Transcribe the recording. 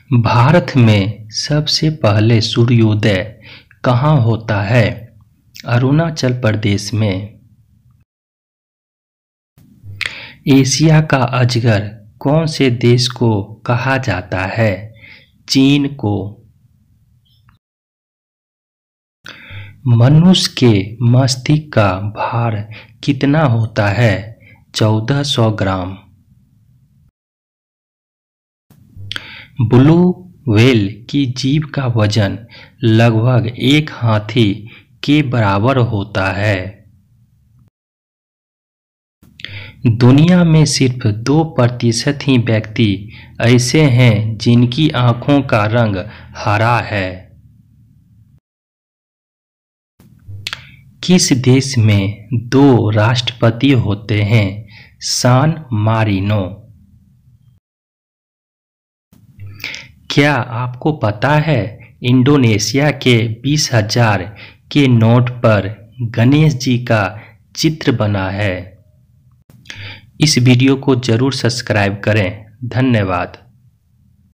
भारत में सबसे पहले सूर्योदय कहाँ होता है? अरुणाचल प्रदेश में। एशिया का अजगर कौन से देश को कहा जाता है? चीन को। मनुष्य के मस्तिष्क का भार कितना होता है? 1400 ग्राम। ब्लू व्हेल की जीभ का वजन लगभग एक हाथी के बराबर होता है। दुनिया में सिर्फ 2% ही व्यक्ति ऐसे हैं जिनकी आंखों का रंग हरा है। किस देश में 2 राष्ट्रपति होते हैं? सान मारिनो। क्या आपको पता है इंडोनेशिया के 20,000 के नोट पर गणेश जी का चित्र बना है? इस वीडियो को जरूर सब्सक्राइब करें। धन्यवाद।